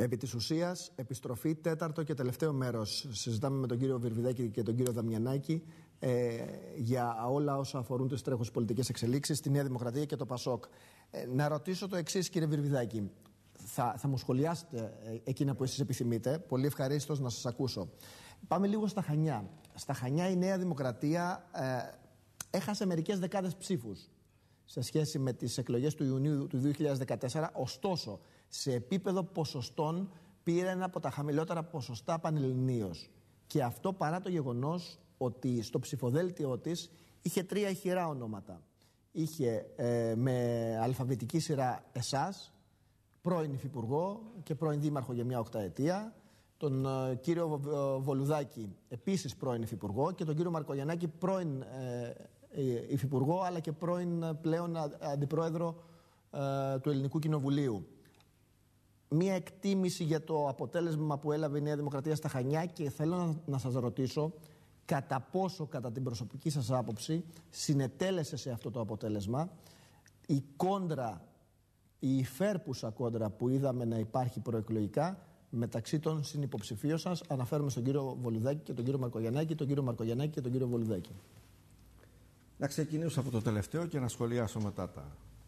Επί της ουσίας, επιστροφή, τέταρτο και τελευταίο μέρος. Συζητάμε με τον κύριο Βυρβιδάκη και τον κύριο Δαμιανάκη για όλα όσα αφορούν τις τρέχουσες πολιτικές εξελίξεις, τη Νέα Δημοκρατία και το ΠΑΣΟΚ. Να ρωτήσω το εξής, κύριε Βυρβιδάκη. Θα μου σχολιάσετε εκείνα που εσείς επιθυμείτε. Πολύ ευχαρίστως να σας ακούσω. Πάμε λίγο στα Χανιά. Στα Χανιά η Νέα Δημοκρατία έχασε μερικές δεκάδες ψήφους σε σχέση με τις εκλογές του Ιουνίου του 2014, ωστόσο σε επίπεδο ποσοστών πήρε ένα από τα χαμηλότερα ποσοστά πανελληνίως. Και αυτό παρά το γεγονός ότι στο ψηφοδέλτιό της είχε 3 ηχηρά ονόματα. Είχε με αλφαβητική σειρά εσάς, πρώην υφυπουργό και πρώην δήμαρχο για μια οκταετία, τον κύριο Βολουδάκη, επίσης πρώην υφυπουργό, και τον κύριο Μαρκογιαννάκη, πρώην υφυπουργό αλλά και πρώην πλέον αντιπρόεδρο του Ελληνικού Κοινοβουλίου. Μία εκτίμηση για το αποτέλεσμα που έλαβε η Νέα Δημοκρατία στα Χανιά, και θέλω να σας ρωτήσω κατά πόσο, κατά την προσωπική σας άποψη, συνετέλεσε σε αυτό το αποτέλεσμα η κόντρα, η υφέρπουσα κόντρα που είδαμε να υπάρχει προεκλογικά μεταξύ των συνυποψηφίων σας. Αναφέρομαι στον κύριο Βολουδάκη και τον κύριο Μαρκογιαννάκη, τον κύριο Μαρκογιαννάκη και τον κύριο Βολουδάκη. Να ξεκινήσω από το τελευταίο και να σχολιάσω μετά τα.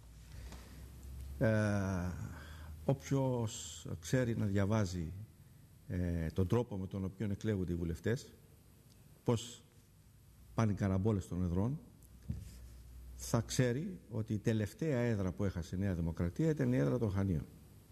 Όποιος ξέρει να διαβάζει τον τρόπο με τον οποίο εκλέγονται οι βουλευτές, πώς πάνε οι καραμπόλες των εδρών, θα ξέρει ότι η τελευταία έδρα που έχασε η Νέα Δημοκρατία ήταν η έδρα των Χανίων.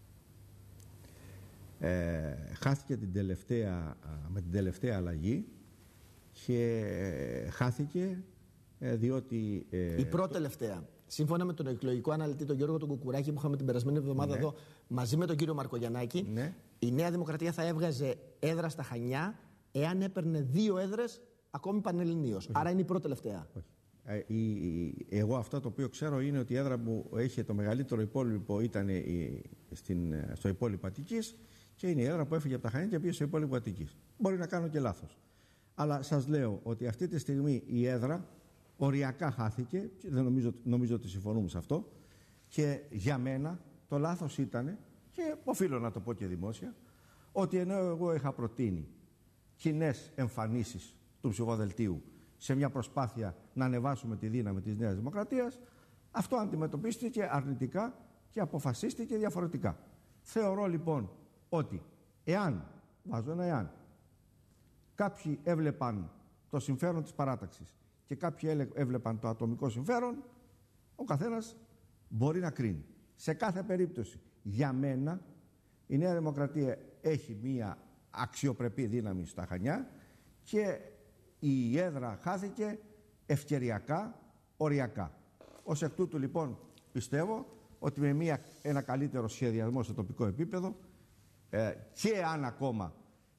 Χάθηκε με την τελευταία αλλαγή και χάθηκε διότι... Η πρώτη τελευταία. Σύμφωνα με τον εκλογικό αναλυτή τον Γιώργο τον Κουκουράκη που είχαμε την περασμένη εβδομάδα εδώ μαζί με τον κύριο Μαρκογιαννάκη, η Νέα Δημοκρατία θα έβγαζε έδρα στα Χανιά εάν έπαιρνε 2 έδρες ακόμη πανελληνίως. Άρα είναι η πρώτη τελευταία. Εγώ αυτό το οποίο ξέρω είναι ότι η έδρα που είχε το μεγαλύτερο υπόλοιπο ήταν στο υπόλοιπο Αττικής, και είναι η έδρα που έφυγε από τα Χανιά και πήγε στο υπόλοιπο Αττικής. Μπορεί να κάνω και λάθος. Αλλά σας λέω ότι αυτή τη στιγμή η έδρα οριακά χάθηκε, δεν νομίζω ότι συμφωνούμε σε αυτό, και για μένα το λάθος ήταν, και οφείλω να το πω και δημόσια, ότι ενώ εγώ είχα προτείνει κοινές εμφανίσεις του ψηφοδελτίου σε μια προσπάθεια να ανεβάσουμε τη δύναμη της Νέας Δημοκρατίας, αυτό αντιμετωπίστηκε αρνητικά και αποφασίστηκε διαφορετικά. Θεωρώ λοιπόν ότι βάζω ένα εάν, κάποιοι έβλεπαν το συμφέρον της παράταξης και κάποιοι έβλεπαν το ατομικό συμφέρον, ο καθένας μπορεί να κρίνει. Σε κάθε περίπτωση, για μένα, η Νέα Δημοκρατία έχει μία αξιοπρεπή δύναμη στα Χανιά και η έδρα χάθηκε ευκαιριακά, οριακά. Ως εκ τούτου λοιπόν πιστεύω ότι με ένα καλύτερο σχεδιασμό σε τοπικό επίπεδο και αν ακόμα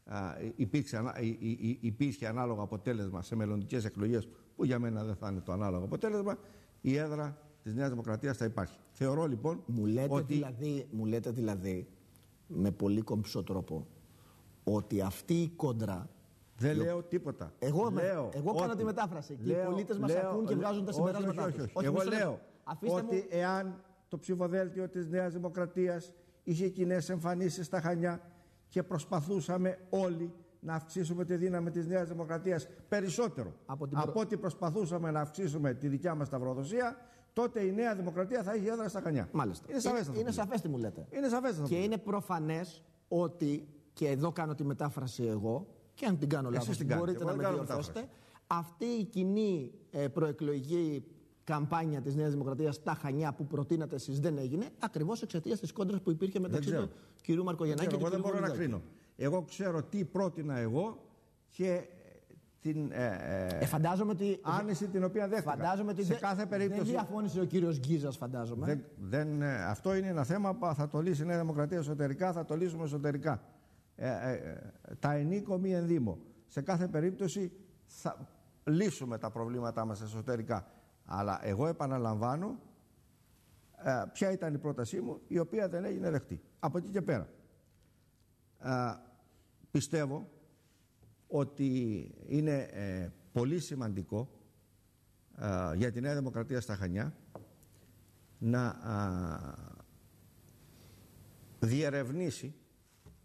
υπήρχε ανάλογο αποτέλεσμα σε μελλοντικές εκλογές, που για μένα δεν θα είναι το ανάλογο αποτέλεσμα, η έδρα της Νέας Δημοκρατίας θα υπάρχει. Θεωρώ λοιπόν μου λέτε δηλαδή με πολύ κομψό τρόπο ότι αυτή η κόντρα... Δεν λέω τίποτα. Εγώ κάνω τη μετάφραση και οι πολίτες μας ακούν και βγάζουν τα συμπεράσματά τους. Εγώ λέω ότι εάν το ψηφοδέλτιο της Νέας Δημοκρατίας είχε κοινές εμφανίσεις στα Χανιά και προσπαθούσαμε όλοι να αυξήσουμε τη δύναμη της Νέας Δημοκρατίας περισσότερο από ό,τι προσπαθούσαμε να αυξήσουμε τη δικιά μας σταυροδοσία, τότε η Νέα Δημοκρατία θα είχε έδρα στα Χανιά. Μάλιστα. Είναι σαφές τι μου λέτε. Είναι σαφές. Και είναι προφανές ότι, και εδώ κάνω τη μετάφραση εγώ, και αν την κάνω λάθος μπορείτε να με διορθώσετε, αυτή η κοινή προεκλογική καμπάνια της Νέας Δημοκρατίας στα Χανιά που προτείνατε εσείς δεν έγινε, ακριβώς εξαιτίας της κόντρας που υπήρχε μεταξύ του κυρίου Μαρκογιαννάκη και του κυρίου Βολουδάκη. Εγώ δεν μπορώ να κρίνω. Εγώ ξέρω τι πρότεινα εγώ και την άνεση την οποία δέχτηκα. Φαντάζομαι ότι σε κάθε περίπτωση δεν διαφώνησε ο κύριος Γκίζας, φαντάζομαι. Αυτό είναι ένα θέμα που θα το λύσει η Νέα Δημοκρατία εσωτερικά, θα το λύσουμε εσωτερικά. Τα ενίκο μη ενδύμω. Σε κάθε περίπτωση θα λύσουμε τα προβλήματά μας εσωτερικά. Αλλά εγώ επαναλαμβάνω ποια ήταν η πρότασή μου, η οποία δεν έγινε δεκτή. Από εκεί και πέρα πιστεύω ότι είναι πολύ σημαντικό για τη Νέα Δημοκρατία στα Χανιά να διερευνήσει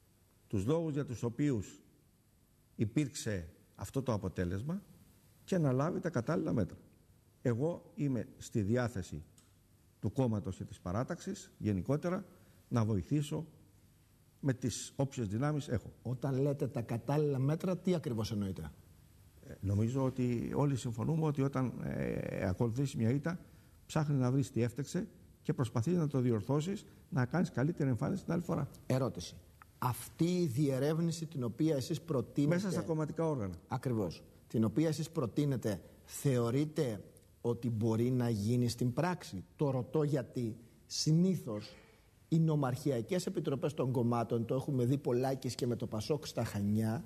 τους λόγους για τους οποίους υπήρξε αυτό το αποτέλεσμα και να λάβει τα κατάλληλα μέτρα. Εγώ είμαι στη διάθεση του κόμματος και της παράταξης γενικότερα να βοηθήσω με τις όποιες δυνάμεις έχω. Όταν λέτε τα κατάλληλα μέτρα, τι ακριβώς εννοείτε? Νομίζω ότι όλοι συμφωνούμε ότι όταν ακολουθήσει μια ήττα, ψάχνει να βρεις τι έφταξε και προσπαθεί να το διορθώσεις, να κάνεις καλύτερη εμφάνιση την άλλη φορά. Ερώτηση. Αυτή η διερεύνηση την οποία εσείς προτείνετε... Μέσα στα κομματικά όργανα. Ακριβώς. Την οποία εσείς προτείνετε, θεωρείτε ότι μπορεί να γίνει στην πράξη? Το ρωτώ γιατί συνήθως οι νομαρχιακές επιτροπές των κομμάτων, το έχουμε δει πολλάκις και με το Πασόκ στα Χανιά,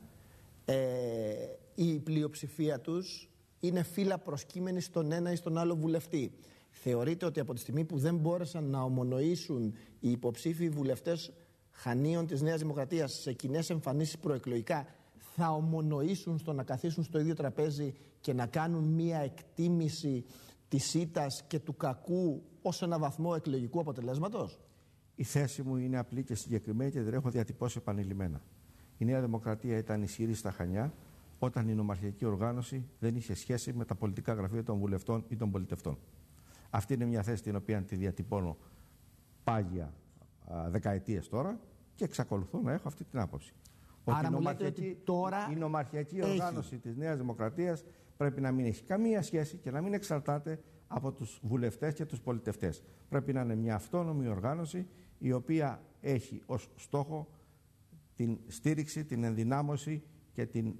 η πλειοψηφία τους είναι φύλλα προσκύμενη στον ένα ή στον άλλο βουλευτή. Θεωρείτε ότι από τη στιγμή που δεν μπόρεσαν να ομονοήσουν οι υποψήφιοι βουλευτές Χανίων της Νέας Δημοκρατίας σε κοινές εμφανίσεις προεκλογικά, θα ομονοήσουν στο να καθίσουν στο ίδιο τραπέζι και να κάνουν μία εκτίμηση της ήττας και του κακού ως ένα βαθμό εκλογικού αποτελέσματος? Η θέση μου είναι απλή και συγκεκριμένη και την έχω διατυπώσει επανειλημμένα. Η Νέα Δημοκρατία ήταν ισχυρή στα Χανιά όταν η νομαρχιακή οργάνωση δεν είχε σχέση με τα πολιτικά γραφεία των βουλευτών ή των πολιτευτών. Αυτή είναι μια θέση την οποία τη διατυπώνω πάγια δεκαετίες τώρα και εξακολουθώ να έχω αυτή την άποψη. Άρα μου λέτε ότι τώρα η νομαρχιακή οργάνωση της Νέας Δημοκρατίας πρέπει να μην έχει καμία σχέση και να μην εξαρτάται από τους βουλευτές και τους πολιτευτές. Πρέπει να είναι μια αυτόνομη οργάνωση η οποία έχει ως στόχο την στήριξη, την ενδυνάμωση και την,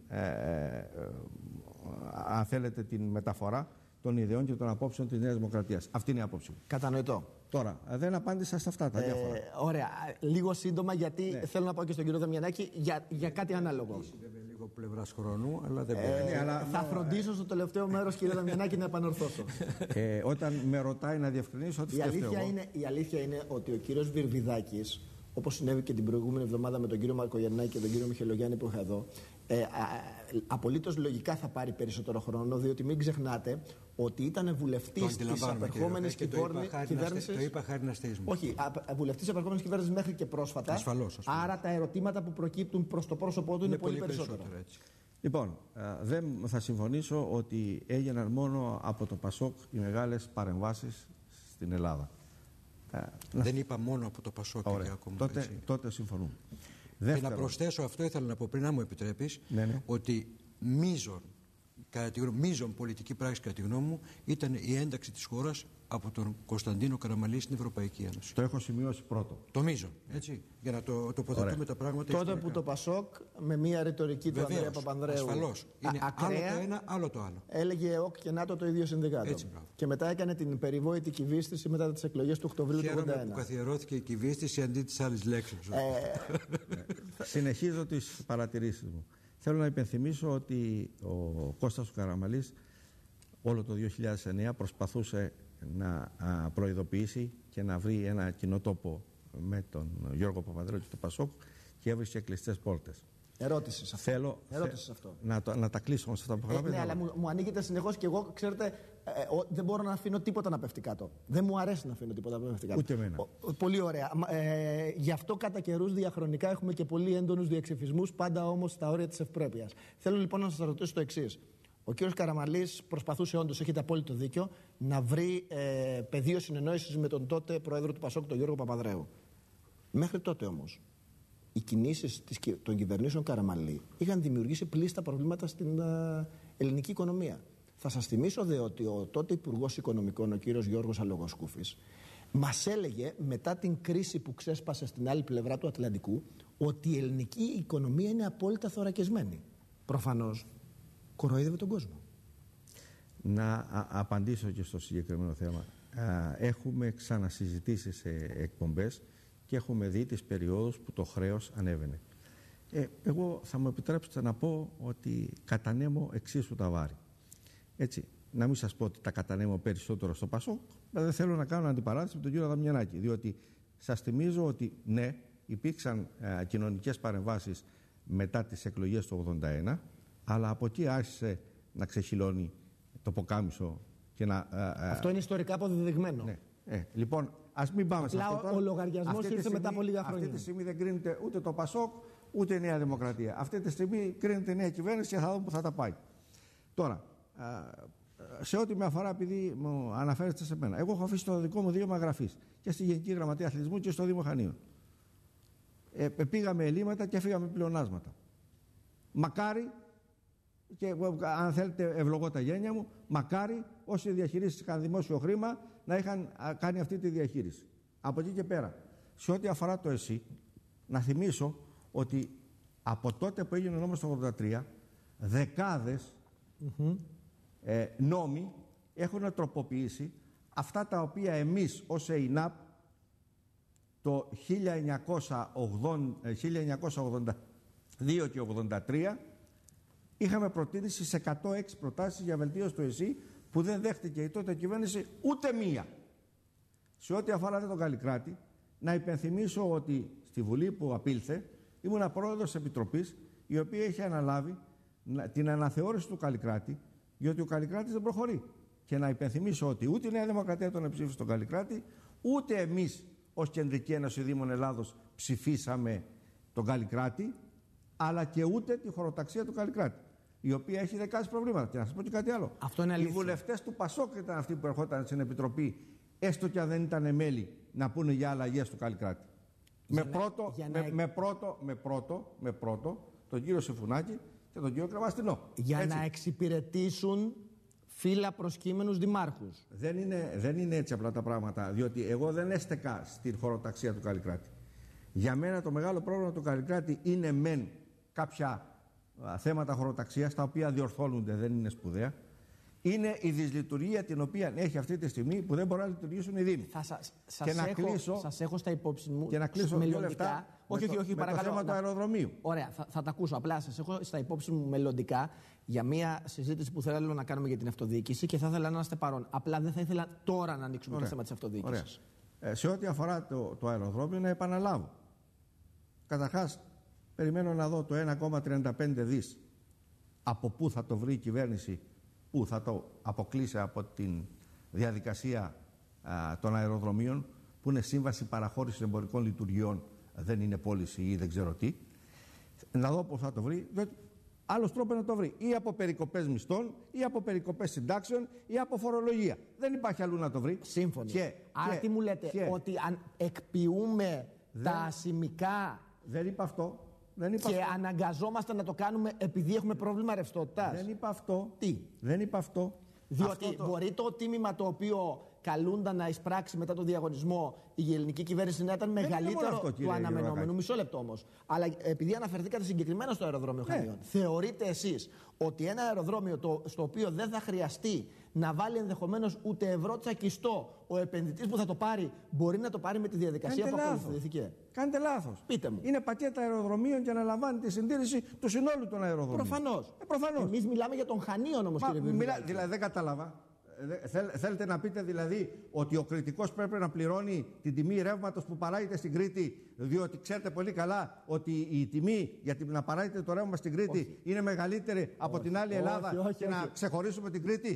αν θέλετε, την μεταφορά των ιδεών και των απόψεων της Νέας Δημοκρατίας. Αυτή είναι η άποψη μου. Κατανοητό. Τώρα, δεν απάντησα σε αυτά τα διάφορα. Ωραία. Λίγο σύντομα, γιατί θέλω να πάω και στον κύριο Δαμιανάκη για κάτι ανάλογο. Βέβαια λίγο πλευράς χρόνου, αλλά δεν θα φροντίσω στο τελευταίο μέρος, κύριε Δαμιανάκη, να επανορθώσω. Όταν με ρωτάει να διευκρινίσω ό,τι σκέφτομαι εγώ. Η αλήθεια είναι ότι ο κύριος Βυρβιδάκης, όπως συνέβη και την προηγούμενη εβδομάδα με τον κύριο Μαρκογιαννάκη και τον κύριο Μιχελογιάννη που είχα εδώ, απολύτως λογικά θα πάρει περισσότερο χρόνο, διότι μην ξεχνάτε ότι ήταν βουλευτής της απερχόμενης κυβέρνησης. Το είπα χάρη να στείλουμε. Όχι, βουλευτής της απερχόμενης κυβέρνησης μέχρι και πρόσφατα. Ασφαλώς. Άρα τα ερωτήματα που προκύπτουν προς το πρόσωπό του είναι πολύ περισσότερα. Λοιπόν, δεν θα συμφωνήσω ότι έγιναν μόνο από το Πασόκ οι μεγάλες παρεμβάσεις στην Ελλάδα. Δεν είπα μόνο από το Πασόκ. Τότε συμφωνούμε. Και να προσθέσω αυτό, ήθελα να πω πριν, να μου επιτρέπεις, ότι μείζον πολιτική πράξη κατά τη γνώμη μου ήταν η ένταξη της χώρας από τον Κωνσταντίνο Καραμανλή στην Ευρωπαϊκή Ένωση. Το έχω σημειώσει πρώτο. Το μείζον, έτσι, για να το τοποθετούμε τα πράγματα τότε ιστορικά. Που το Πασόκ με μια ρητορική του Ανδρέα Παπανδρέου, ασφαλώς, είναι ακραία, άλλο το ένα, άλλο το άλλο. έλεγε ΟΚ και ΝΑΤΟ το ίδιο συνδικάτο. Έτσι, και μετά έκανε την περιβόητη κυβίστηση μετά τις εκλογές του Οκτωβρίου του 1981. Χαίρομαι που καθιερώθηκε η κυβίστηση αντί της άλλης λέξης. Συνεχίζω τις παρατηρήσεις μου. Θέλω να υπενθυμίσω ότι ο Κώστας ο Καραμανλής όλο το 2009 προσπαθούσε να προειδοποιήσει και να βρει ένα κοινό τόπο με τον Γιώργο Παπανδρέου και τον Πασόκ και έβρισκε κλειστές πόρτες. Ερώτηση σε αυτό. Θέλω να τα κλείσω σε αυτά που έχω ναι, αλλά μου ανοίγεται συνεχώς και εγώ, ξέρετε, δεν μπορώ να αφήνω τίποτα να πέφτει κάτω. Δεν μου αρέσει να αφήνω τίποτα να πέφτει κάτω. Ούτε εμένα. Πολύ ωραία. Γι' αυτό κατά καιρούς διαχρονικά έχουμε και πολύ έντονους διεξυφισμούς, πάντα όμως στα όρια της ευπρέπειας. Θέλω λοιπόν να σας ρωτήσω το εξής. Ο κύριος Καραμανλής προσπαθούσε, όντως, έχετε απόλυτο δίκιο, να βρει πεδίο συνεννόησης με τον τότε πρόεδρο του Πασόκ, τον Γιώργο Παπανδρέου. Μέχρι τότε όμως, οι κινήσεις των κυβερνήσεων Καραμανλή είχαν δημιουργήσει πλήστα προβλήματα στην ελληνική οικονομία. Θα σας θυμίσω δε ότι ο τότε Υπουργός Οικονομικών, ο κύριος Γιώργος Αλογοσκούφης, μας έλεγε μετά την κρίση που ξέσπασε στην άλλη πλευρά του Ατλαντικού ότι η ελληνική οικονομία είναι απόλυτα θωρακισμένη. Προφανώς κοροϊδεύε τον κόσμο. Να απαντήσω και στο συγκεκριμένο θέμα. Έχουμε ξανασυζητήσει σε εκπομπές και έχουμε δει τις περιόδους που το χρέος ανέβαινε. Εγώ θα μου επιτρέψετε να πω ότι κατανέμω εξίσου τα βάρη. Έτσι, να μην σας πω ότι τα κατανέμω περισσότερο στο Πασόκ, αλλά δεν θέλω να κάνω αντιπαράθεση με τον κύριο Δαμιανάκη, διότι σας θυμίζω ότι ναι, υπήρξαν κοινωνικές παρεμβάσεις μετά τις εκλογές του 1981, αλλά από εκεί άρχισε να ξεχυλώνει το ποκάμισο και να... Αυτό είναι ιστορικά αποδεδειγμένο. Ναι. Λοιπόν, ας μην πάμε σε αυτό. Ο λογαριασμός ήρθε μετά από λίγα χρόνια. Αυτή τη στιγμή δεν κρίνεται ούτε το ΠΑΣΟΚ ούτε η Νέα Δημοκρατία. Αυτή τη στιγμή κρίνεται η νέα κυβέρνηση και θα δούμε που θα τα πάει. Τώρα, σε ό,τι με αφορά, επειδή μου αναφέρεστε σε μένα, εγώ έχω αφήσει το δικό μου δείγμα γραφής και στη Γενική Γραμματεία Αθλητισμού και στο Δήμο Χανίων. Πήγαμε ελλείμματα και φύγαμε πλεονάσματα. Μακάρι, και αν θέλετε ευλογώ τα γένια μου, μακάρι όσοι διαχειρίστηκαν δημόσιο χρήμα να είχαν κάνει αυτή τη διαχείριση. Από εκεί και πέρα, σε ό,τι αφορά το ΕΣΥ, να θυμίσω ότι από τότε που έγινε ο νόμος το 83, δεκάδες νόμοι έχουν τροποποιήσει αυτά τα οποία εμείς ως ΕΙΝΑΠ το 1982 και 83 είχαμε προτείνει σε 106 προτάσεις για βελτίωση του ΕΣΥ που δεν δέχτηκε η τότε κυβέρνηση ούτε μία. Σε ό,τι αφορά τον Καλλικράτη, να υπενθυμίσω ότι στη Βουλή που απήλθε ήμουν πρόεδρος της Επιτροπής η οποία είχε αναλάβει την αναθεώρηση του Καλλικράτη, διότι ο Καλλικράτης δεν προχωρεί. Και να υπενθυμίσω ότι ούτε η Νέα Δημοκρατία τον ψήφισε τον Καλλικράτη, ούτε εμείς ως Κεντρική Ένωση Δήμων Ελλάδος ψηφίσαμε τον Καλλικράτη, αλλά και ούτε τη χωροταξία του Καλλικράτη, η οποία έχει δεκάδες προβλήματα. Και να σας πω και κάτι άλλο. Αυτό είναι αλήθεια. Οι βουλευτές του ΠΑΣΟΚ ήταν αυτοί που ερχόταν στην Επιτροπή, έστω και αν δεν ήταν μέλη, να πούνε για αλλαγές του Καλλικράτη. Με πρώτο τον κύριο Συμφουνάκη και τον κύριο Κρεμαστινό. Για να εξυπηρετήσουν φύλλα προσκύμενους δημάρχους. Δεν είναι έτσι απλά τα πράγματα, διότι εγώ δεν έστεκα στην χωροταξία του Καλλικράτη. Για μένα το μεγάλο πρόβλημα του Καλλικράτη είναι μεν κάποια θέματα χωροταξίας, τα οποία διορθώνονται, δεν είναι σπουδαία. Είναι η την οποία έχει αυτή τη στιγμή που δεν μπορεί να λειτουργήσουν οι Δήμοι. Σας έχω στα υπόψη μου και να κλείσω μελλοντικά. Όχι, παρακαλώ. Το θέμα του αεροδρομίου. Ωραία, θα τα ακούσω. Απλά σας έχω στα υπόψη μου μελλοντικά για μια συζήτηση που θέλω να κάνουμε για την αυτοδιοίκηση και θα ήθελα να είστε παρόν. Απλά δεν θα ήθελα τώρα να ανοίξουμε το θέμα της αυτοδιοίκησης. Σε ό,τι αφορά το αεροδρόμιο, να επαναλάβω. Καταρχάς, περιμένω να δω το 1,35 δις από πού θα το βρει η κυβέρνηση, που θα το αποκλείσει από την διαδικασία των αεροδρομίων, που είναι σύμβαση παραχώρησης εμπορικών λειτουργιών, δεν είναι πώληση ή δεν ξέρω τι. Να δω πώς θα το βρει, διότι άλλος τρόπος να το βρει. Ή από περικοπές μισθών, ή από περικοπές συντάξεων, ή από φορολογία. Δεν υπάρχει αλλού να το βρει. Σύμφωνοι. Άρα τι μου λέτε, ότι αν εκποιούμε τα ασημικά. Δεν είπα αυτό. Και αναγκαζόμαστε να το κάνουμε επειδή έχουμε πρόβλημα ρευστότητας. Δεν είπα αυτό. Τι? Δεν είπα αυτό. Διότι μπορεί το τίμημα το οποίο καλούνταν να εισπράξει μετά το διαγωνισμό η ελληνική κυβέρνηση να ήταν μεγαλύτερο του αναμενόμενου. Μισό λεπτό όμως. Αλλά επειδή αναφερθήκατε συγκεκριμένα στο αεροδρόμιο Χανίων, θεωρείτε εσείς ότι ένα αεροδρόμιο στο οποίο δεν θα χρειαστεί να βάλει ενδεχομένως ούτε ευρώ τσακιστό ο επενδυτής που θα το πάρει, μπορεί να το πάρει με τη διαδικασία που ακολουθήθηκε? Κάνετε λάθος. Πείτε μου. Είναι πακέτα αεροδρομίων και αναλαμβάνει τη συντήρηση του συνόλου των αεροδρομίων. Προφανώς. Εμείς μιλάμε για τον Χανίων όμως, κύριε Βιβλιάκη. Δηλαδή δεν κατάλαβα. Θέλετε να πείτε δηλαδή ότι ο Κρητικός πρέπει να πληρώνει την τιμή ρεύματος που παράγεται στην Κρήτη, διότι ξέρετε πολύ καλά ότι η τιμή για να παράγεται το ρεύμα στην Κρήτη είναι μεγαλύτερη από την άλλη Ελλάδα και να ξεχωρίσουμε την Κρήτη?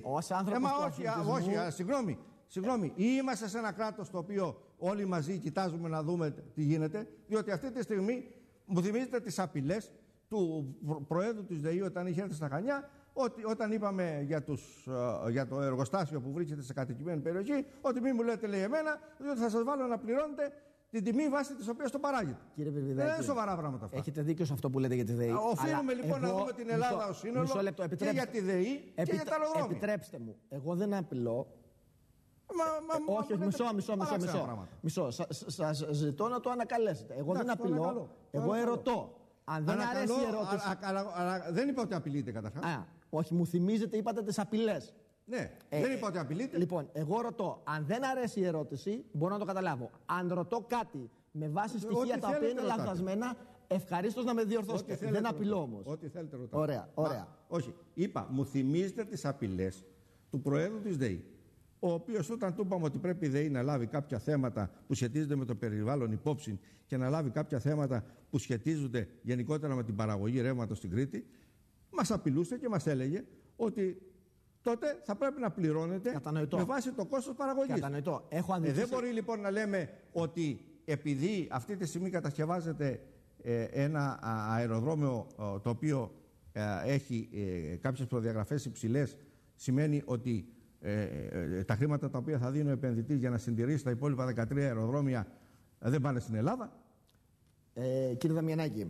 Συγγνώμη, ή είμαστε σε ένα κράτος το οποίο όλοι μαζί κοιτάζουμε να δούμε τι γίνεται, διότι αυτή τη στιγμή μου θυμίζετε τις απειλές του Προέδρου της ΔΕΗ όταν είχε έρθει στα Χανιά, όταν είπαμε για το εργοστάσιο που βρίσκεται σε κατοικημένη περιοχή, ότι μην μου λέτε, λέει, εμένα, διότι θα σας βάλω να πληρώνετε την τιμή βάση της οποίας το παράγετε. Κύριε Βιβλιάκη, δεν είναι σοβαρά πράγματα αυτά. Έχετε δίκιο σε αυτό που λέτε για τη ΔΕΗ. Οφείλουμε λοιπόν να δούμε την Ελλάδα ως σύνολο και για τη ΔΕΗ και για τα αεροδρόμια. Επιτρέψτε μου, εγώ δεν απειλώ. Όχι, μισό. Σας ζητώ να το ανακαλέσετε. Εγώ δεν απειλώ, εγώ ερωτώ. Αν δεν αρέσει η ερώτηση. Αλλά δεν είπα ότι απειλείτε καταρχάς. Όχι, μου θυμίζετε, είπατε τις απειλές. Ναι, δεν είπα ότι απειλείτε. Λοιπόν, εγώ ρωτώ, αν δεν αρέσει η ερώτηση, μπορώ να το καταλάβω. Αν ρωτώ κάτι με βάση στοιχεία τα οποία είναι λανθασμένα, ευχαρίστως να με διορθώσετε. Δεν απειλώ όμως. Ό,τι θέλετε ρωτάτε. Ωραία. Όχι, είπα, μου θυμίζετε τις απειλές του Προέδρου της ΔΕΗ, ο οποίος όταν του είπαμε ότι πρέπει η ΔΕΗ να λάβει κάποια θέματα που σχετίζονται με το περιβάλλον υπόψη και να λάβει κάποια θέματα που σχετίζονται γενικότερα με την παραγωγή ρεύματος στην Κρήτη, μας απειλούσε και μας έλεγε ότι τότε θα πρέπει να πληρώνεται με βάση το κόστος παραγωγής. Κατανοητό. Δεν μπορεί λοιπόν να λέμε ότι επειδή αυτή τη στιγμή κατασκευάζεται ένα αεροδρόμιο το οποίο έχει κάποιες προδιαγραφές υψηλές, σημαίνει ότι τα χρήματα τα οποία θα δίνει ο επενδυτής για να συντηρήσει τα υπόλοιπα 13 αεροδρόμια δεν πάνε στην Ελλάδα. Κύριε Δαμιανάκη,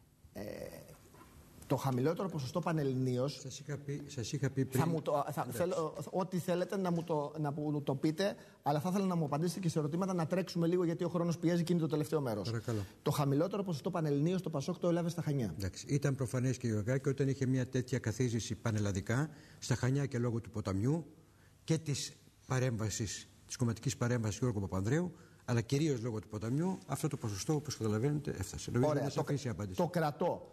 το χαμηλότερο ποσοστό πανελληνίως. Σας είχα πει πριν. Θέλω ό,τι θέλετε να μου το πείτε, αλλά θα ήθελα να μου απαντήσετε και σε ερωτήματα, να τρέξουμε λίγο γιατί ο χρόνος πιέζει και είναι το τελευταίο μέρος. Παρακαλώ. Το χαμηλότερο ποσοστό πανελληνίως το Πασόκ το έλαβε στα Χανιά. Εντάξει, ήταν προφανές, κύριε Γιωργάκη, όταν είχε μια τέτοια καθίζηση πανελλαδικά στα Χανιά και λόγω του ποταμιού και της κομματικής παρέμβασης Γιώργου Παπανδρέου, αλλά κυρίως λόγω του ποταμιού, αυτό το ποσοστό, όπως καταλαβαίνετε, έφτασε. Ωραία, το κρατώ.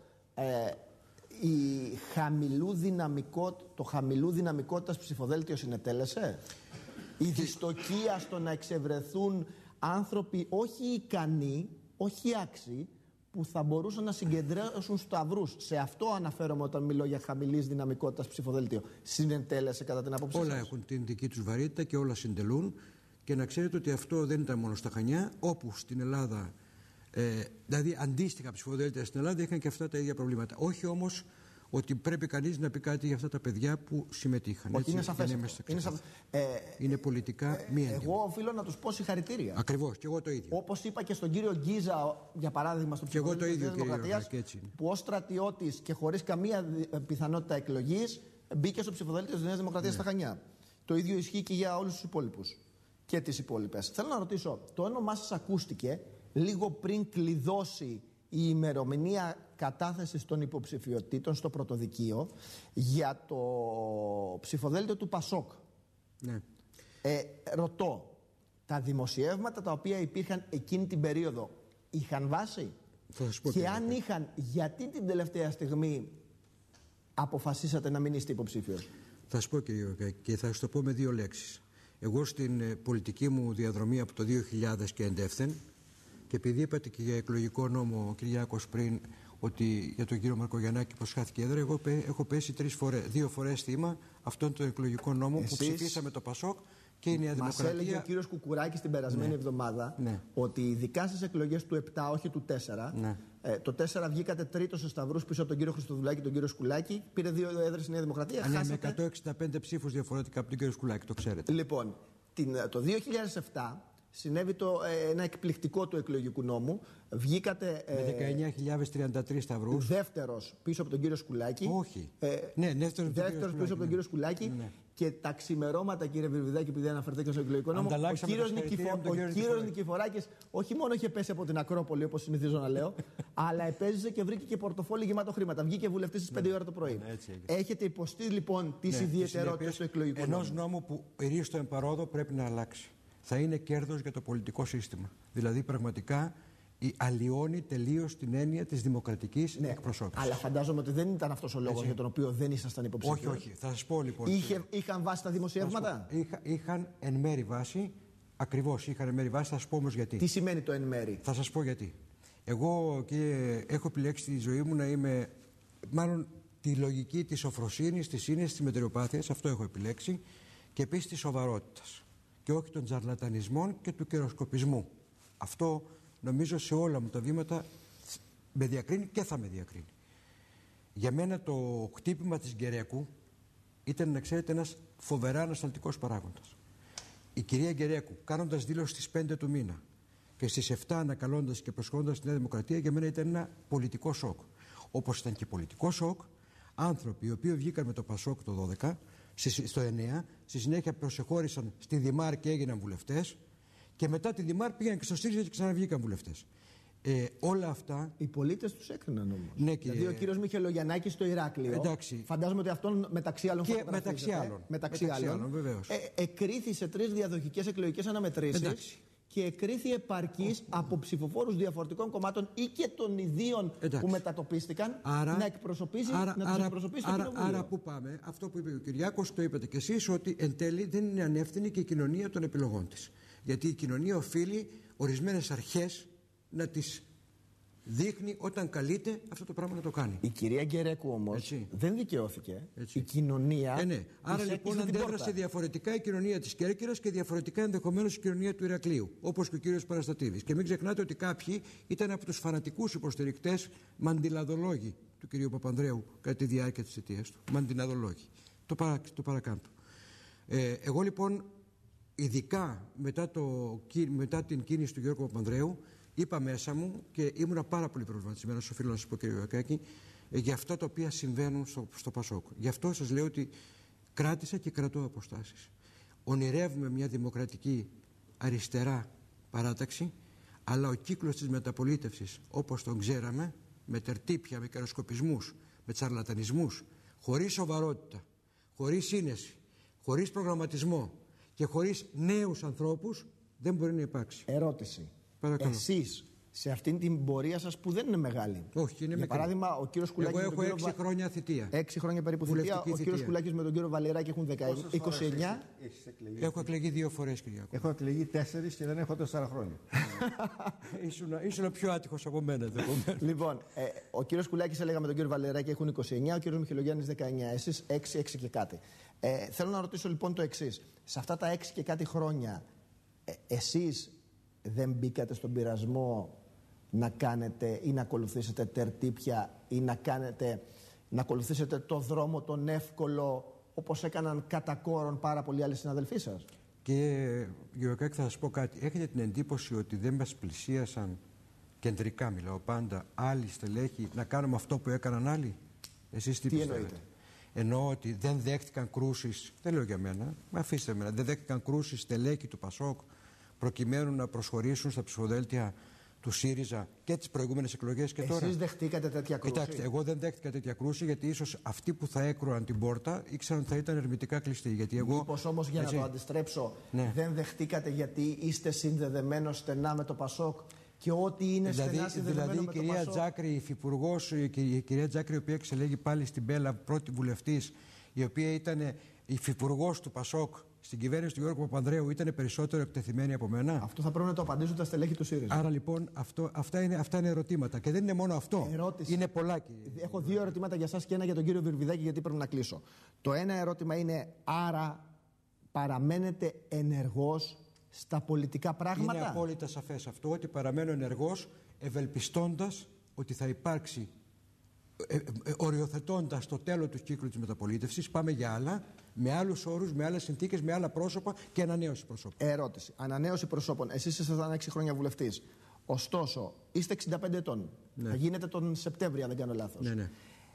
Το χαμηλού δυναμικότητας ψηφοδέλτιο συνετέλεσε. Η δυστοκία στο να εξευρεθούν άνθρωποι όχι ικανοί, όχι άξιοι, που θα μπορούσαν να συγκεντρώσουν σταυρούς. Σε αυτό αναφέρομαι όταν μιλώ για χαμηλής δυναμικότητας ψηφοδέλτιο. Συνετέλεσε κατά την άποψή σας? Όλα έχουν την δική τους βαρύτητα και όλα συντελούν. Και να ξέρετε ότι αυτό δεν ήταν μόνο στα Χανιά, όπου στην Ελλάδα, δηλαδή αντίστοιχα ψηφοδέλτια στην Ελλάδα είχαν και αυτά τα ίδια προβλήματα. Όχι όμως ότι πρέπει κανείς να πει κάτι για αυτά τα παιδιά που συμμετείχαν. Όχι, είναι σαφές. Είναι πολιτικά μη έντιμο. Εγώ οφείλω να τους πω συγχαρητήρια. Ακριβώς, και εγώ το ίδιο. Όπως είπα και στον κύριο Γκίζα, για παράδειγμα, στο ψηφοδέλτιο της Δημοκρατίας, που ως στρατιώτης και χωρίς καμία πιθανότητα εκλογής μπήκε στο ψηφοδέλτιο της Νέας Δημοκρατίας στα Χανιά. Το ίδιο ισχύει και για όλους τους υπόλοιπους και τις υπόλοιπες. Θέλω να ρωτήσω, το όνομά σας ακούστηκε λίγο πριν κλειδώσει η ημερομηνία κατάθεσης των υποψηφιωτήτων στο πρωτοδικείο για το ψηφοδέλτιο του Πασόκ. Ναι. Ρωτώ, τα δημοσιεύματα τα οποία υπήρχαν εκείνη την περίοδο είχαν βάση? Θα σας πω και αν είχαν, γιατί την τελευταία στιγμή αποφασίσατε να μην είστε υποψήφιος? Θα σας πω, κύριε Γιωργάκη, και θα σας το πω με δύο λέξεις. Εγώ στην πολιτική μου διαδρομή από το 2000 και εντεύθεν, και επειδή είπατε και για εκλογικό νόμο ο Κυριάκος πριν, ότι για τον κύριο Μαρκογιαννάκη πως χάθηκε έδρα, εγώ έχω πέσει 2 φορές θύμα αυτόν τον εκλογικό νόμο που ψηφίσαμε το Πασόκ και η Νέα Δημοκρατία. Μας έλεγε ο κύριος Κουκουράκης την περασμένη εβδομάδα ότι ειδικά στις εκλογές του 7, όχι του 4, το 4 βγήκατε τρίτο σε σταυρούς πίσω από τον κύριο Χριστοδουλάκη και τον κύριο Σκουλάκη. Πήρε 2 έδρες η Νέα Δημοκρατία. Ναι, με 165 ψήφους διαφορετικά από τον κύριο Σκουλάκη, το ξέρετε. Λοιπόν, το 2007 συνέβη ένα εκπληκτικό του εκλογικού νόμου. Βγήκατε με 19.033 σταυρούς. Δεύτερος πίσω από τον κύριο Σκουλάκη. Όχι. Ναι, δεύτερος πίσω από τον κύριο Σκουλάκη. Ναι. Και τα ξημερώματα, κύριε Βιρβιδάκη, επειδή αναφερθήκατε στο εκλογικό νόμο, ο κύριος Νικηφοράκης όχι μόνο είχε πέσει από την Ακρόπολη, όπως συνηθίζω να λέω, αλλά επέζησε και βρήκε και πορτοφόλι γεμάτο χρήματα. Βγήκε βουλευτής στις 5 ώρα το πρωί. Έχετε υποστεί λοιπόν τις ιδιαιτερότητες του εκλογικού νόμου? Ενός νόμου που ρίστο εμπαρόδο πρέπει να αλλάξει. Θα είναι κέρδος για το πολιτικό σύστημα. Δηλαδή, πραγματικά αλλοιώνει τελείως την έννοια της δημοκρατικής εκπροσώπησης. Αλλά φαντάζομαι ότι δεν ήταν αυτός ο λόγος για τον οποίο δεν ήσασταν υποψήφιος. Όχι. Θα σας πω λοιπόν. Είχαν βάση τα δημοσιεύματα? Είχαν εν μέρη βάση. Ακριβώς, είχαν εν μέρη βάση. Θα σας πω όμως γιατί. Τι σημαίνει το εν μέρη? Θα σας πω γιατί. Εγώ έχω επιλέξει τη ζωή μου να είμαι, μάλλον τη λογική της σοφροσύνης, της σύνεσης, της μετριοπάθειας. Αυτό έχω επιλέξει. Και επίσης της σοβαρότητας. Και όχι των τζαρλατανισμών και του καιροσκοπισμού. Αυτό νομίζω σε όλα μου τα βήματα με διακρίνει και θα με διακρίνει. Για μένα το χτύπημα της Γκερέκου ήταν, να ξέρετε, ένας φοβερά ανασταλτικός παράγοντας. Η κυρία Γκερέκου, κάνοντας δήλωση στις 5 του μήνα και στις 7 ανακαλώντας και προσχωρώντας τη Νέα Δημοκρατία, για μένα ήταν ένα πολιτικό σοκ. Όπως ήταν και πολιτικό σοκ άνθρωποι οι οποίοι βγήκαν με το Πασόκ το 12, στο 9, στη συνέχεια προσεχώρησαν στη Δημάρ και έγιναν βουλευτές, και μετά τη Δημάρ πήγαν και στο ΣΥΡΙΖΑ και ξαναβγήκαν βουλευτές. Όλα αυτά. Οι πολίτες τους έκριναν όμως. Ναι, δηλαδή ο κύριος Μιχελογιαννάκης στο Ηράκλειο. Εντάξει. Φαντάζομαι ότι αυτόν μεταξύ άλλων. Και μεταξύ άλλων βεβαίως. Εκρίθη σε 3 διαδοχικές εκλογικές αναμετρήσεις. Και εκρίθη επαρκής από ψηφοφόρους διαφορετικών κομμάτων ή και των ιδίων που μετατοπίστηκαν να εκπροσωπήσει το Κοινοβούλιο. Άρα πού πάμε? Αυτό που είπε ο Κυριάκος, το είπατε κι εσείς, ότι εν τέλει δεν είναι ανεύθυνη και η κοινωνία των επιλογών της. Γιατί η κοινωνία οφείλει ορισμένες αρχές να τις δείχνει όταν καλείται αυτό το πράγμα να το κάνει. Η κυρία Γκερέκου όμως δεν δικαιώθηκε. Έτσι. Η κοινωνία. Ναι. Άρα λοιπόν αντέδρασε διαφορετικά η κοινωνία της Κέρκυρας και διαφορετικά ενδεχομένως η κοινωνία του Ηρακλείου. Όπως και ο κύριος Παραστατίδης. Και μην ξεχνάτε ότι κάποιοι ήταν από τους φανατικούς υποστηρικτές μαντιλαδολόγοι του κυρίου Παπανδρέου κατά τη διάρκεια της θητείας του. Μαντιλαδολόγοι. Το παρακάμπτω. Εγώ λοιπόν, ειδικά μετά την κίνηση του Γιώργου Παπανδρέου, είπα μέσα μου και ήμουνα πάρα πολύ προβληματισμένος, οφείλω να σας πω κύριε Ιωακάκη, για αυτά τα οποία συμβαίνουν στο Πασόκ. Γι' αυτό σας λέω ότι κράτησα και κρατώ αποστάσεις. Ονειρεύουμε μια δημοκρατική αριστερά παράταξη, αλλά ο κύκλος της μεταπολίτευσης όπως τον ξέραμε, με τερτύπια, με καιροσκοπισμούς, με τσαρλατανισμούς, χωρίς σοβαρότητα, χωρίς σύνεση, χωρίς προγραμματισμό και χωρίς νέους ανθρώπους, δεν μπορεί να υπάρξει. Ερώτηση. Παρακαλώ. Εσείς σε αυτήν την πορεία σας που δεν είναι μεγάλη. Όχι, είναι Για παράδειγμα, ο κύριος Κουλάκης. Εγώ έχω 6 χρόνια θητεία. 6 χρόνια περίπου θητεία. Ο κύριος Κουλάκης με τον κύριο Βαλεράκη έχουν 29. Έχω εκλεγεί 2 φορές, Κυριάκο. Έχω εκλεγεί 4 και δεν έχω 4 χρόνια. Ήσουν πιο άτυχος από μένα. Λοιπόν, ο κύριος Κουλάκης έλεγα με τον κύριο Βαλεράκη έχουν 29, ο κύριος Μιχελογιάννης 19. Εσείς 6 και κάτι. Θέλω να ρωτήσω λοιπόν το εξής. Σε αυτά τα 6 και κάτι χρόνια, εσείς δεν μπήκατε στον πειρασμό να κάνετε ή να ακολουθήσετε τερτύπια ή να ακολουθήσετε το δρόμο τον εύκολο όπως έκαναν κατά κόρον πάρα πολλοί άλλοι συναδελφοί σας? Και Γεωργάκη, θα σας πω κάτι. Έχετε την εντύπωση ότι δεν μας πλησίασαν, κεντρικά μιλάω πάντα, άλλοι στελέχοι να κάνουμε αυτό που έκαναν άλλοι? Εσείς τι πιστεύετε? Εννοείτε? Εννοώ ότι δεν δέχτηκαν κρούσεις, δεν λέω για μένα, αφήστε με, δεν δέχτηκαν κρούσεις στελέχοι του Πασόκ προκειμένου να προσχωρήσουν στα ψηφοδέλτια του ΣΥΡΙΖΑ και τις προηγούμενες εκλογές και τώρα. Εσείς δεχτήκατε τέτοια κρούση? Κοιτάξτε, εγώ δεν δέχτηκα τέτοια κρούση, γιατί ίσως αυτοί που θα έκρουαν την πόρτα ήξεραν ότι θα ήταν ερμητικά κλειστοί. Μήπως όμως, για να το αντιστρέψω, δεν δεχτήκατε γιατί είστε συνδεδεμένος στενά με το Πασόκ και ό,τι είναι στενά συνδεδεμένο με το Πασόκ? Η κυρία Τζάκρη, η οποία εξελέγει πάλι στην Πέλα, πρώτη βουλευτής, η οποία ήταν υφυπουργός του Πασόκ στην κυβέρνηση του Γιώργου Παπανδρέου, ήταν περισσότερο εκτεθειμένη από μένα? Αυτό θα πρέπει να το απαντήσουν τα στελέχη του ΣΥΡΙΖΑ. Άρα λοιπόν αυτά είναι ερωτήματα. Και δεν είναι μόνο αυτό. Ερώτηση. Είναι πολλά. Έχω 2 ερωτήματα για σας και ένα για τον κύριο Βιρβιδάκη, γιατί πρέπει να κλείσω. Το ένα ερώτημα είναι, άρα παραμένετε ενεργός στα πολιτικά πράγματα? Είναι απόλυτα σαφές αυτό, ότι παραμένω ενεργός, ευελπιστώντας ότι θα υπάρξει, οριοθετώντας το τέλος του κύκλου της μεταπολίτευσης, πάμε για άλλα, με άλλους όρους, με άλλες συνθήκες, με άλλα πρόσωπα και ανανέωση προσώπων. Ερώτηση. Ανανέωση προσώπων. Εσείς ήσασταν 6 χρόνια βουλευτής. Ωστόσο, είστε 65 ετών. Ναι. Θα γίνετε τον Σεπτέμβριο, αν δεν κάνω λάθος. Ναι.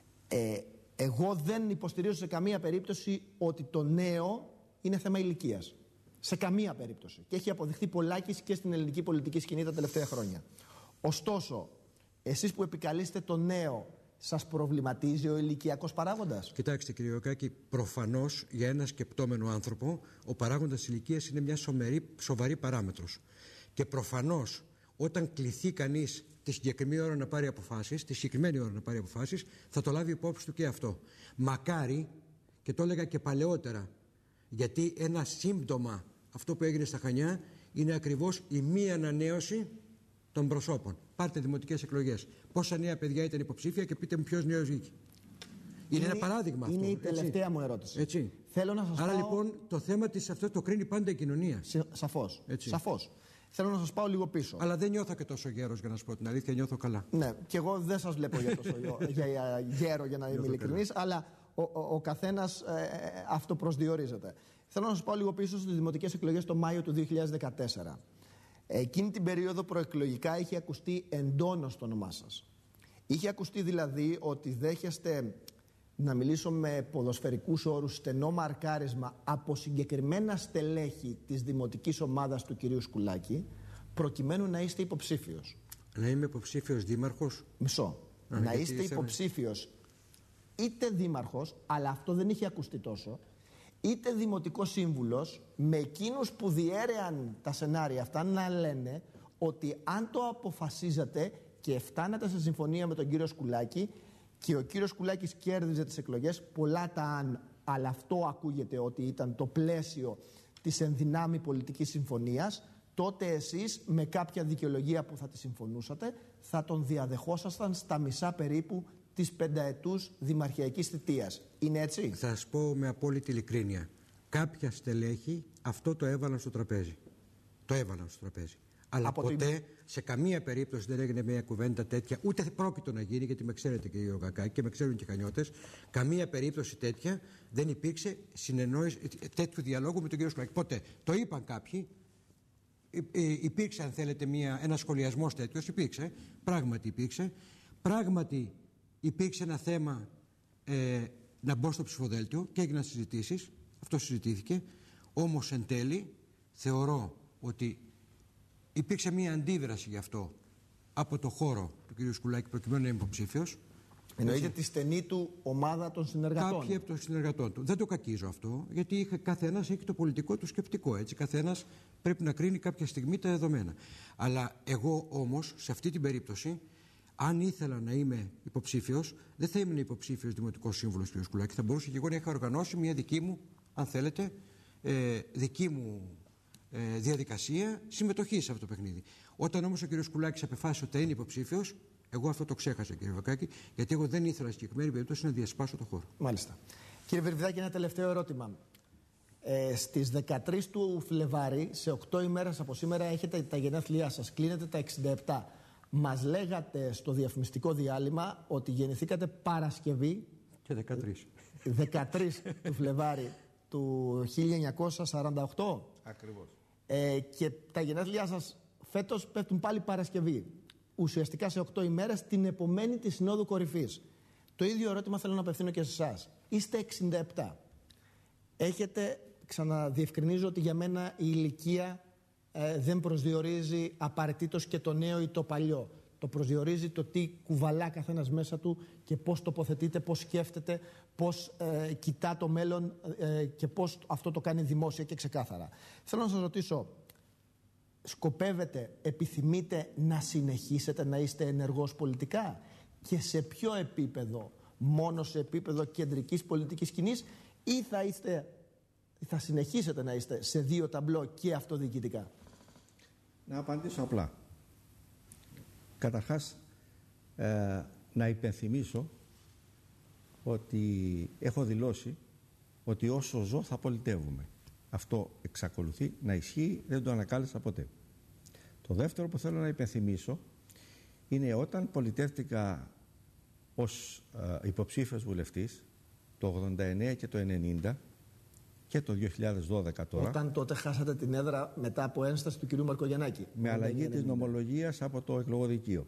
Εγώ δεν υποστηρίζω σε καμία περίπτωση ότι το νέο είναι θέμα ηλικίας. Σε καμία περίπτωση. Και έχει αποδειχθεί πολλάκις και στην ελληνική πολιτική σκηνή τα τελευταία χρόνια. Ωστόσο, εσείς που επικαλείστε το νέο, σας προβληματίζει ο ηλικιακός παράγοντας? Κοιτάξτε κύριε Ιωκάκη, προφανώς για ένα σκεπτόμενο άνθρωπο ο παράγοντας ηλικίας είναι μια σοβαρή παράμετρος. Και προφανώς όταν κληθεί κανείς τη συγκεκριμένη ώρα να πάρει αποφάσεις, θα το λάβει υπόψη του και αυτό. Μακάρι, και το έλεγα και παλαιότερα, γιατί ένα σύμπτωμα αυτό που έγινε στα Χανιά είναι ακριβώς η μη ανανέωση των προσώπων. Πάρτε δημοτικές εκλογές. Πόσα νέα παιδιά ήταν υποψήφια και πείτε μου ποιος νέος βγήκε. Είναι ένα παράδειγμα αυτό. Είναι η τελευταία μου ερώτηση. Έτσι. Θέλω να σας Άρα λοιπόν το θέμα της αυτό το κρίνει πάντα η κοινωνία. Σαφώς. Θέλω να σας πάω λίγο πίσω. Αλλά δεν νιώθω και τόσο γέρος, για να σου πω την αλήθεια, νιώθω καλά. Ναι, και εγώ δεν σας βλέπω για τόσο γέρο, για να είμαι ειλικρινής, αλλά ο καθένας αυτοπροσδιορίζεται. Θέλω να σας πάω λίγο πίσω στις δημοτικές εκλογές το Μάιο του 2014. Εκείνη την περίοδο προεκλογικά είχε ακουστεί εντόνως το όνομά σας. Είχε ακουστεί δηλαδή ότι δέχεστε, να μιλήσω με ποδοσφαιρικούς όρους, στενό μαρκάρισμα από συγκεκριμένα στελέχη της δημοτικής ομάδας του κυρίου Σκουλάκη, προκειμένου να είστε υποψήφιος. Να είμαι υποψήφιος δήμαρχος. Μισό. Να είστε υποψήφιος είτε δήμαρχος, αλλά αυτό δεν είχε ακουστεί τόσο, είτε δημοτικός σύμβουλος, με εκείνους που διέρεαν τα σενάρια αυτά να λένε ότι αν το αποφασίζατε και φτάνατε σε συμφωνία με τον κύριο Σκουλάκη και ο κύριος Σκουλάκης κέρδιζε τις εκλογές, πολλά τα αν, αλλά αυτό ακούγεται ότι ήταν το πλαίσιο της ενδυνάμει πολιτικής συμφωνίας, τότε εσείς με κάποια δικαιολογία που θα τη συμφωνούσατε θα τον διαδεχόσασταν στα μισά περίπου της πενταετούς δημαρχιακής θητείας. Είναι έτσι? Θα σας πω με απόλυτη ειλικρίνεια. Κάποια στελέχη αυτό το έβαλαν στο τραπέζι. Το έβαλαν στο τραπέζι. Αλλά από ποτέ, σε καμία περίπτωση δεν έγινε μια κουβέντα τέτοια, ούτε πρόκειτο να γίνει, γιατί με ξέρετε και ο Κακάκη και με ξέρουν και οι Χανιώτες. Καμία περίπτωση τέτοια δεν υπήρξε συνεννόηση τέτοιου διαλόγου με τον κύριο Σκουλάκη. Ποτέ. Το είπαν κάποιοι. Υπήρξε, αν θέλετε, ένα σχολιασμός τέτοιος. Υπήρξε. Πράγματι υπήρξε. Πράγματι υπήρξε ένα θέμα να μπω στο ψηφοδέλτιο και έγιναν συζητήσεις. Αυτό συζητήθηκε. Όμως εν τέλει θεωρώ ότι υπήρξε μια αντίδραση γι' αυτό από το χώρο του κ. Σκουλάκη προκειμένου να είναι υποψήφιος. Εννοείται τη στενή του ομάδα των συνεργατών. Κάποιοι από των συνεργατών του. Δεν το κακίζω αυτό, γιατί καθένας έχει το πολιτικό του σκεπτικό. Έτσι, καθένας πρέπει να κρίνει κάποια στιγμή τα δεδομένα. Αλλά εγώ όμως, σε αυτή την περίπτωση, αν ήθελα να είμαι υποψήφιος, δεν θα ήμουν υποψήφιος δημοτικός σύμβουλος κ. Σκουλάκη. Θα μπορούσα και εγώ να είχα οργανώσει μια δική μου, αν θέλετε, δική μου διαδικασία συμμετοχή σε αυτό το παιχνίδι. Όταν όμως ο κ. Σκουλάκης απεφάσισε ότι θα είναι υποψήφιος, εγώ αυτό το ξέχασα, κύριε Βακάκη, γιατί εγώ δεν ήθελα στη συγκεκριμένη περίπτωση να διασπάσω το χώρο. Μάλιστα. Κύριε Βερβιδάκη, ένα τελευταίο ερώτημα. Στις 13 του Φλεβάρι, σε 8 ημέρες από σήμερα, έχετε τα γενέθλιά σας. Κλείνετε τα 67. Μας λέγατε στο διαφημιστικό διάλειμμα ότι γεννηθήκατε Παρασκευή. Και 13. 13 του Φλεβάρι του 1948. Ακριβώς. Και τα γενέθλιά σας φέτος πέφτουν πάλι Παρασκευή. Ουσιαστικά σε 8 ημέρες, την επομένη της Συνόδου Κορυφής. Το ίδιο ερώτημα θέλω να απευθύνω και σε εσάς. Είστε 67. Έχετε, ξαναδιευκρινίζω ότι για μένα η ηλικία δεν προσδιορίζει απαραίτητος και το νέο ή το παλιό. Το προσδιορίζει το τι κουβαλά καθένας μέσα του και πώς τοποθετείται, πώς σκέφτεται, πώς κοιτά το μέλλον και πώς αυτό το κάνει δημόσια και ξεκάθαρα. Θέλω να σας ρωτήσω, σκοπεύετε, επιθυμείτε να συνεχίσετε να είστε ενεργός πολιτικά και σε ποιο επίπεδο, μόνο σε επίπεδο κεντρικής πολιτικής σκηνής ή θα συνεχίσετε να είστε σε δύο ταμπλό και αυτοδιοικητικά? Να απαντήσω απλά. Καταρχάς, να υπενθυμίσω ότι έχω δηλώσει ότι όσο ζω θα πολιτεύουμε. Αυτό εξακολουθεί να ισχύει, δεν το ανακάλεσα ποτέ. Το δεύτερο που θέλω να υπενθυμίσω είναι όταν πολιτεύτηκα ως υποψήφιος βουλευτής το 89 και το 90 και το 2012 τώρα. Όταν τότε χάσατε την έδρα μετά από ένσταση του κυρίου Μαρκογιαννάκη. Με αλλαγή της νομολογίας από το εκλογοδικείο.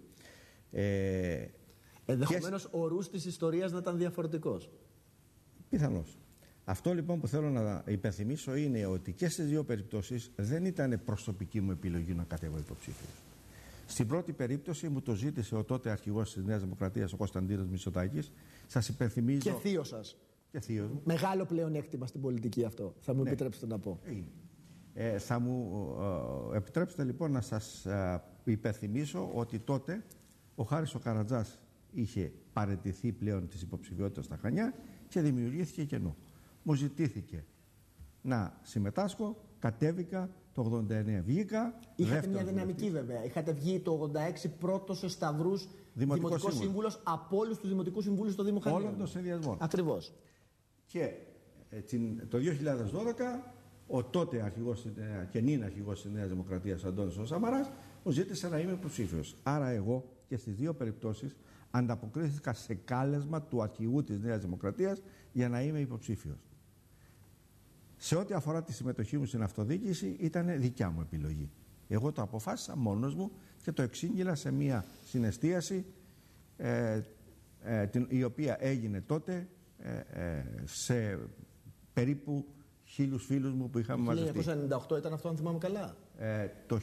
Ενδεχομένως ο ρούς της ιστορίας να ήταν διαφορετικός. Πιθανώς. Αυτό λοιπόν που θέλω να υπενθυμίσω είναι ότι και στις δύο περιπτώσεις δεν ήταν προσωπική μου επιλογή να κατέβω υποψήφιος. Στην πρώτη περίπτωση μου το ζήτησε ο τότε αρχηγός της Νέας Δημοκρατίας, ο Κωνσταντίνος Μητσοτάκης. Σας υπενθυμίζω. Και θείος σας. Και θείος μου. Μεγάλο πλεονέκτημα στην πολιτική αυτό. Θα μου επιτρέψετε να πω. Θα μου επιτρέψετε λοιπόν να σας υπενθυμίσω ότι τότε ο Χάρης ο Καρατζάς είχε παραιτηθεί πλέον της υποψηφιότητας στα Χανιά και δημιουργήθηκε κενό. Μου ζητήθηκε να συμμετάσχω, κατέβηκα το 89, βγήκα. Είχατε μια δυναμική βέβαια. Είχατε βγει το 86 πρώτος σε Σταυρούς δημοτικός σύμβουλος από όλους τους δημοτικούς συμβούλους στο Δήμο Χανίων. Όλων των συνδυασμών. Ακριβώς. Και το 2012 ο τότε αρχηγός και νυν αρχηγός της Νέας Δημοκρατίας Αντώνης ο Σαμαράς μου ζήτησε να είμαι υποψήφιος. Άρα εγώ και στις δύο περιπτώσεις ανταποκρίθηκα σε κάλεσμα του αρχηγού της Νέας Δημοκρατίας για να είμαι υποψήφιος. Σε ό,τι αφορά τη συμμετοχή μου στην αυτοδιοίκηση ήταν δικιά μου επιλογή. Εγώ το αποφάσισα μόνος μου και το εξήγηλα σε μια συναισθίαση η οποία έγινε τότε σε περίπου 1.000 φίλους μου που είχαμε μαζευτεί. Το 1998 ήταν αυτό, αν θυμάμαι καλά. Το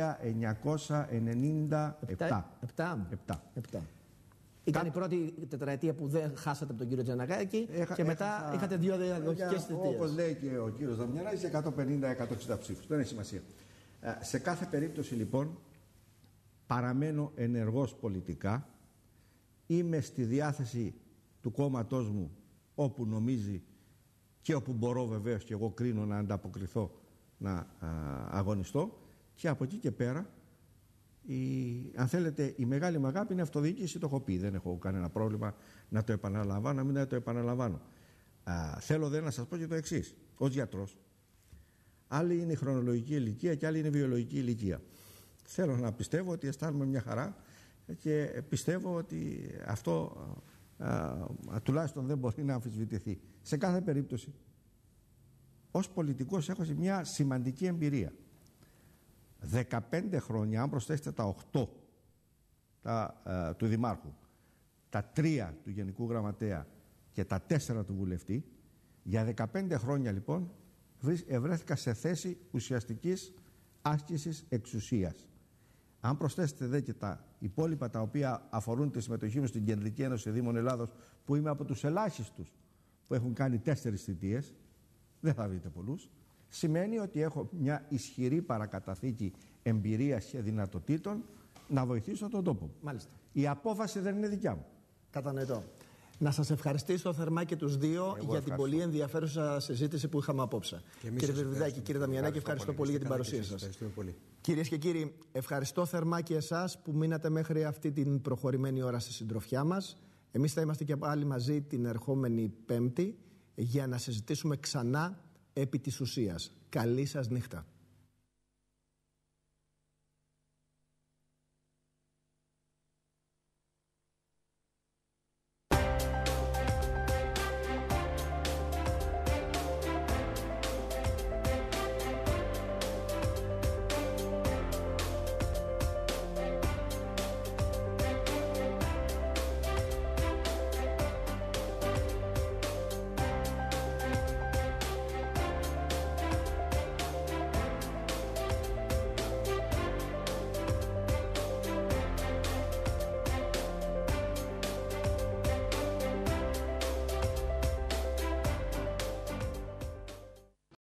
1997. Ήταν η πρώτη τετραετία που δεν χάσατε από τον κύριο Τζανακάκη και μετά είχατε δύο διαδοχικές θητείες. Όπως λέει και ο κύριος Δαμιανάκης, 150-160 ψήφους. Δεν έχει σημασία. Σε κάθε περίπτωση λοιπόν παραμένω ενεργός πολιτικά. Είμαι στη διάθεση του κόμματός μου όπου νομίζει και όπου μπορώ βεβαίως και εγώ κρίνω να ανταποκριθώ να αγωνιστώ Και από εκεί και πέρα, αν θέλετε, η μεγάλη μου αγάπη είναι αυτοδιοίκηση, το έχω πει. Δεν έχω κανένα πρόβλημα να το επαναλαμβάνω, μην το επαναλαμβάνω. Θέλω να σας πω και το εξής, ως γιατρός. Άλλη είναι η χρονολογική ηλικία και άλλη είναι η βιολογική ηλικία. Θέλω να πιστεύω ότι αισθάνομαι μια χαρά και πιστεύω ότι αυτό τουλάχιστον δεν μπορεί να αμφισβητηθεί. Σε κάθε περίπτωση, ως πολιτικός έχω μια σημαντική εμπειρία. 15 χρόνια, αν προσθέσετε τα 8 του Δημάρχου, τα 3 του Γενικού Γραμματέα και τα 4 του Βουλευτή, για 15 χρόνια λοιπόν ευρέθηκα σε θέση ουσιαστικής άσκησης εξουσίας. Αν προσθέσετε δε και τα υπόλοιπα τα οποία αφορούν τη συμμετοχή μου στην Κεντρική Ένωση Δήμων Ελλάδος, που είμαι από τους ελάχιστους που έχουν κάνει 4 θητείες, δεν θα βρείτε πολλούς, σημαίνει ότι έχω μια ισχυρή παρακαταθήκη εμπειρίας και δυνατοτήτων να βοηθήσω τον τόπο. Μάλιστα. Η απόφαση δεν είναι δικιά μου. Κατανοητό. Να σας ευχαριστήσω θερμά και τους δύο για την πολύ ενδιαφέρουσα συζήτηση που είχαμε απόψε. Κύριε Βυρβιδάκη, κύριε Δαμιανάκη, ευχαριστώ πολύ για την παρουσία σας. Κυρίες και κύριοι, ευχαριστώ θερμά και εσάς που μείνατε μέχρι αυτή την προχωρημένη ώρα στη συντροφιά μας. Εμείς θα είμαστε και πάλι μαζί την ερχόμενη Πέμπτη για να συζητήσουμε ξανά επί της ουσίας. Καλή σας νύχτα.